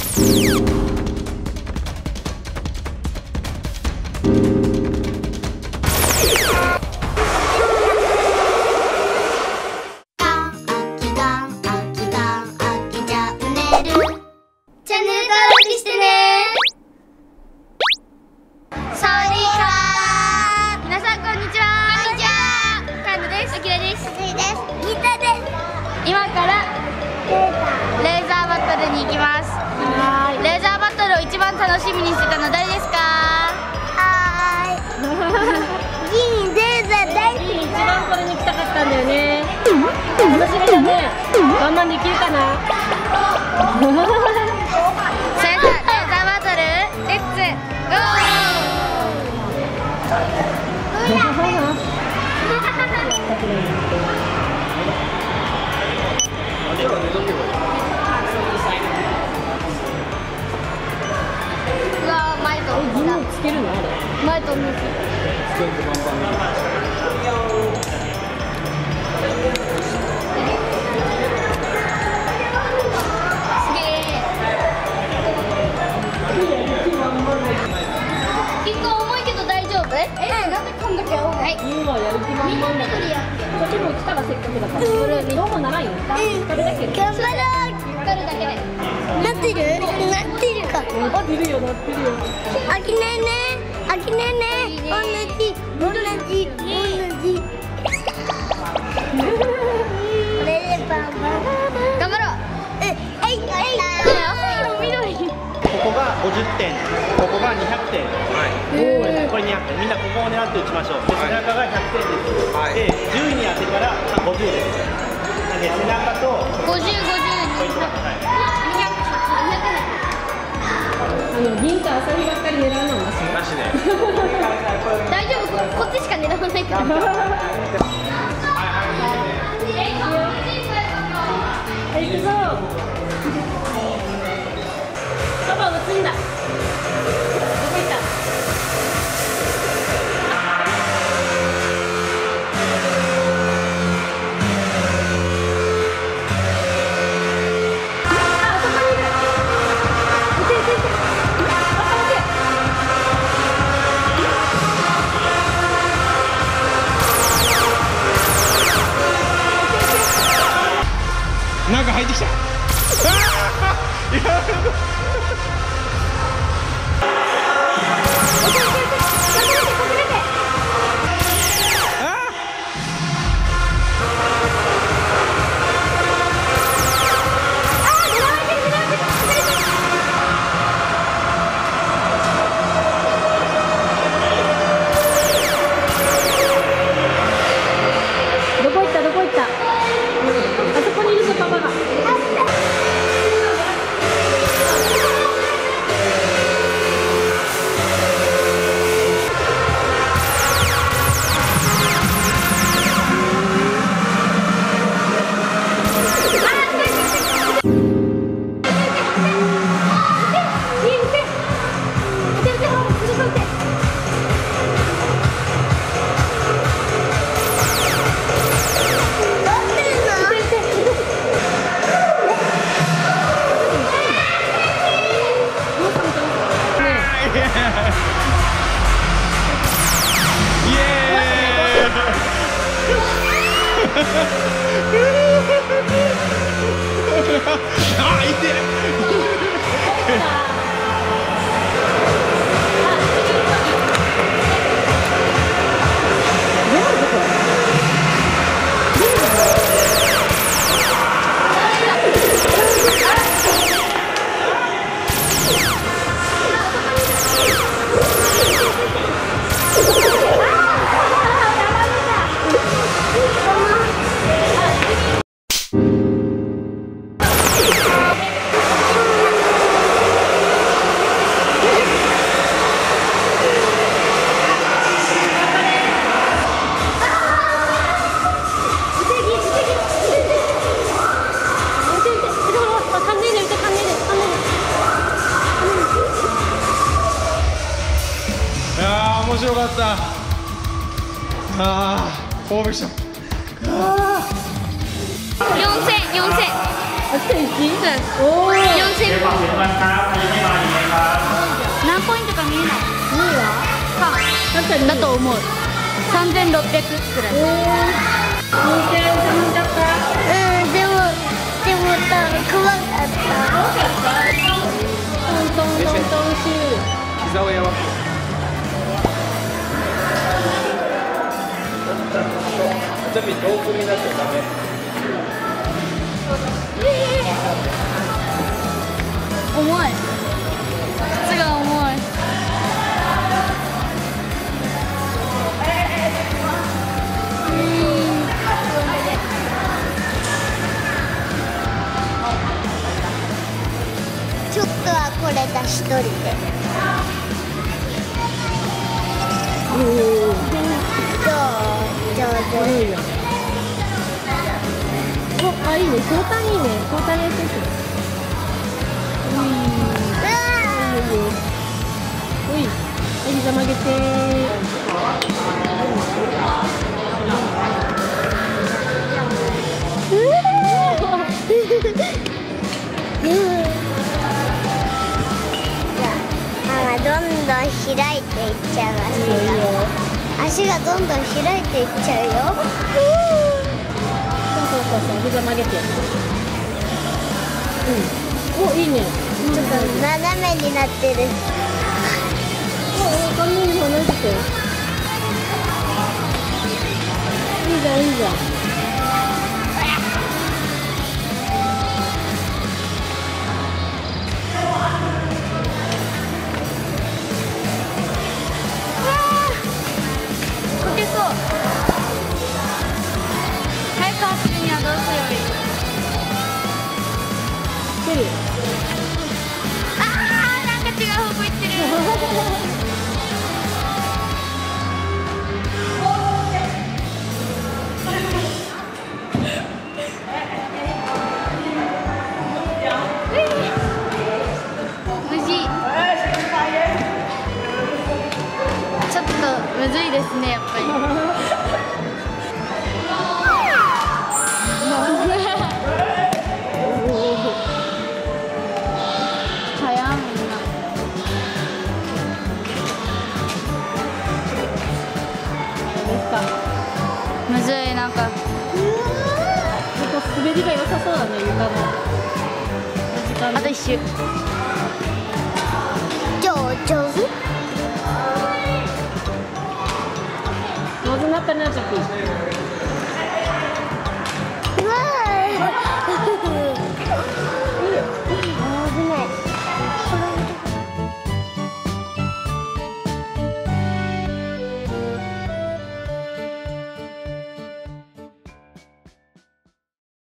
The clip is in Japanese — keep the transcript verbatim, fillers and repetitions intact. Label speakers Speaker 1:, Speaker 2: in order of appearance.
Speaker 1: 今からレーザーバトルに行きます。レーザーバトルを一番楽しみにしてたの誰ですか？
Speaker 2: はーい。銀レーザー大好き。
Speaker 3: 一番これに来たかったんだよね。楽しみだね。我慢できるかな。
Speaker 1: それではレーザーバトルレッツゴうわー、前と同じだ。
Speaker 3: つけるのあれ。
Speaker 1: 前と同じ。すげえ。結構重いけど大丈夫？え、なんでこんだけ重い？はい。
Speaker 3: 今やる気満々だから。こっちも来たらせっかくだから。それどうもならんよ。これだけ。
Speaker 2: 頑張ろ
Speaker 1: 光るだけで。
Speaker 2: う。なってる？なってるか。
Speaker 3: なってるよ、なってるよ。
Speaker 2: あきねね。あきねね。同じ。同じ。同じ。これでパパ。
Speaker 1: 頑張ろう。
Speaker 2: え、えい、えい。
Speaker 4: ここがごじゅってん、ここがにひゃくてん、はい、これにひゃくてん、みんなここを狙って打ちましょう。で、背中がひゃくてんです。はい、で、じゅういに当てたらごじゅうです。なんで背中と
Speaker 1: 五十五十
Speaker 4: ポイントが高い。
Speaker 3: あの銀と朝日ばっかり狙うのはなし。
Speaker 4: なしで。
Speaker 1: 大丈夫、こっちしか狙わないから。
Speaker 3: 行くぞ。パパ打つんだ。どこ行った？
Speaker 4: なんか入ってきた。
Speaker 3: どこ行った？どこ行った？あそこにいるぞ、パパが。あ、いて。面白かった。ああ、興奮した。
Speaker 1: 四千、四千。
Speaker 3: いち？
Speaker 1: お
Speaker 3: おお。
Speaker 1: よんせん
Speaker 4: では順番から始めます。
Speaker 1: 何ポイントか見えない。
Speaker 3: にいは？
Speaker 1: か
Speaker 3: 確かに。
Speaker 1: だと思う。さんぜんろっぴゃくくらい。
Speaker 3: えー。にてんさんじゃった。
Speaker 2: うんでもでもた怖かった
Speaker 3: トントントントンシュー。
Speaker 5: 膝をやばくちなみに遠くになっちゃダメ。
Speaker 1: 重い。靴が重い。
Speaker 2: ちょっとはこれだ一人でどう上手
Speaker 3: いいよ。お、あ、いいね。交代いいね。交代やってて。うい。いいよ。うい。はい、膝曲げて。
Speaker 2: ママどんどん開いていっちゃう
Speaker 3: いいよいいよ。
Speaker 2: 足がどんどん開いていっちゃうよ
Speaker 3: そうそうそうそう、膝曲げて。うん。お、いいね。
Speaker 2: ちょっと斜めになってる
Speaker 3: お、お、顔面に離れてて。いいじゃん、いいじゃん。
Speaker 1: こけそう。早く走るにはどうすればいい？
Speaker 3: 蹴る。
Speaker 1: あー、なんか違う方向行ってる。無事。ちょっとむずいですね、やっぱり。早いみんな。
Speaker 3: どうですか。
Speaker 1: むずい、なんか。
Speaker 3: ちょっと滑りが良さそうだね、床の。時間
Speaker 1: あと一周。
Speaker 2: 上上手
Speaker 3: 上手になったね、チョキ。